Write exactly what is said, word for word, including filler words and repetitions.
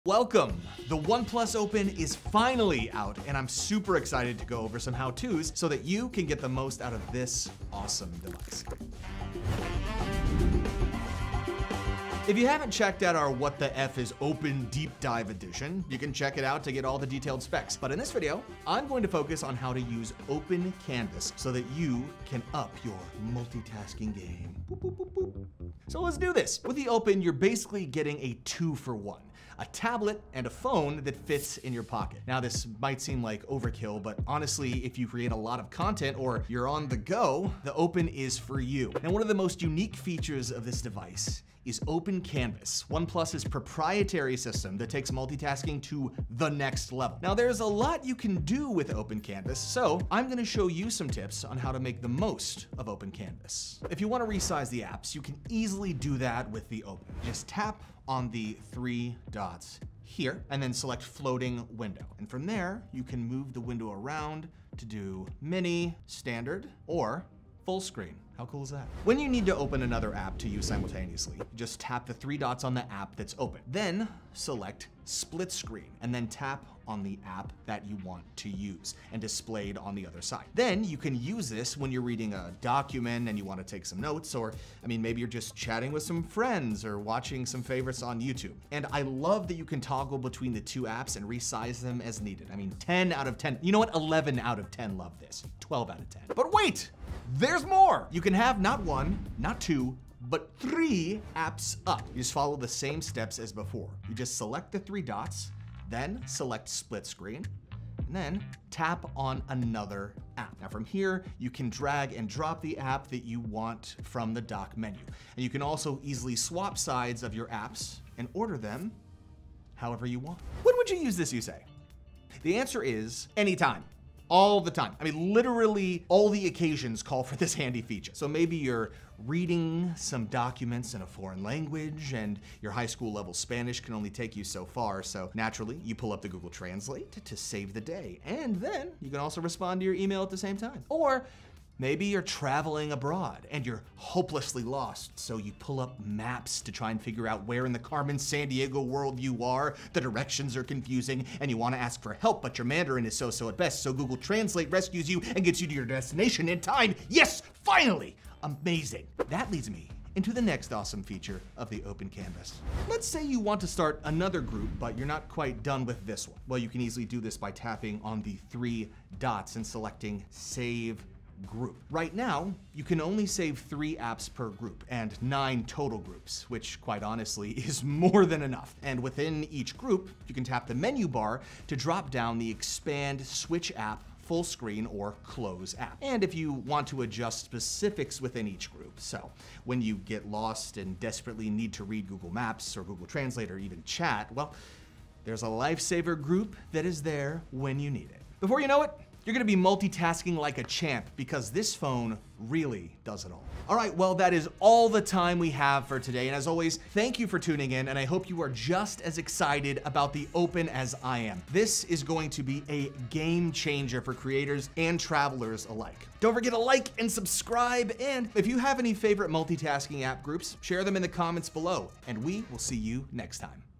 Welcome! The OnePlus Open is finally out, and I'm super excited to go over some how-tos so that you can get the most out of this awesome device. If you haven't checked out our What the F is Open Deep Dive Edition, you can check it out to get all the detailed specs. But in this video, I'm going to focus on how to use Open Canvas so that you can up your multitasking game. Boop, boop, boop, boop. So let's do this. With the Open, you're basically getting a two for one. A tablet and a phone that fits in your pocket. Now this might seem like overkill, but honestly, if you create a lot of content or you're on the go, the Open is for you. And one of the most unique features of this device is Open Canvas, OnePlus's proprietary system that takes multitasking to the next level. Now there's a lot you can do with Open Canvas, so I'm gonna show you some tips on how to make the most of Open Canvas. If you wanna resize the apps, you can easily do that with the Open. Just tap on the three dots here and then select floating window. And from there, you can move the window around to do mini, standard, or full screen. How cool is that? When you need to open another app to use simultaneously, just tap the three dots on the app that's open. Then select split screen and then tap on the app that you want to use and displayed on the other side. Then you can use this when you're reading a document and you want to take some notes, or I mean, maybe you're just chatting with some friends or watching some favorites on YouTube. And I love that you can toggle between the two apps and resize them as needed. I mean, ten out of ten. You know what? eleven out of ten love this. twelve out of ten. But wait, there's more. You can have not one, not two, but three apps up. You just follow the same steps as before. You just select the three dots, then select split screen, and then tap on another app. Now from here, you can drag and drop the app that you want from the dock menu. And you can also easily swap sides of your apps and order them however you want. When would you use this, you say? The answer is anytime. All the time. I mean, literally all the occasions call for this handy feature. So maybe you're reading some documents in a foreign language and your high school level Spanish can only take you so far. So naturally, you pull up the Google Translate to save the day. And then you can also respond to your email at the same time. Or maybe you're traveling abroad and you're hopelessly lost, so you pull up maps to try and figure out where in the Carmen Sandiego world you are. The directions are confusing and you want to ask for help, but your Mandarin is so-so at best, so Google Translate rescues you and gets you to your destination in time. Yes, finally! Amazing. That leads me into the next awesome feature of the Open Canvas. Let's say you want to start another group, but you're not quite done with this one. Well, you can easily do this by tapping on the three dots and selecting Save Group. Right now, you can only save three apps per group and nine total groups, which quite honestly is more than enough. And within each group, you can tap the menu bar to drop down the Expand Switch App, Full Screen, or Close app. And if you want to adjust specifics within each group, so when you get lost and desperately need to read Google Maps or Google Translate or even chat, well, there's a lifesaver group that is there when you need it. Before you know it, you're gonna be multitasking like a champ because this phone really does it all. All right, well, that is all the time we have for today. And as always, thank you for tuning in. And I hope you are just as excited about the Open as I am. This is going to be a game changer for creators and travelers alike. Don't forget to like and subscribe. And if you have any favorite multitasking app groups, share them in the comments below. And we will see you next time.